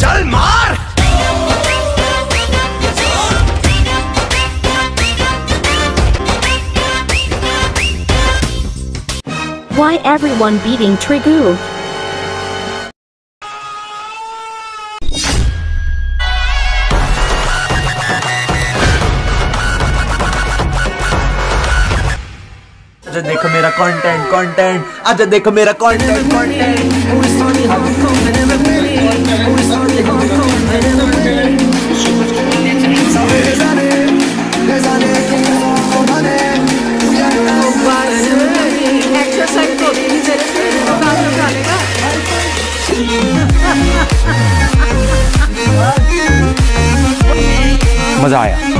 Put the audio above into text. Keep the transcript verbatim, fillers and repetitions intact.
चल मार। Why everyone beating Trigu? आज देखो मेरा कंटेंट कंटेंट आज देखो मेरा कंटेंट मजा आया।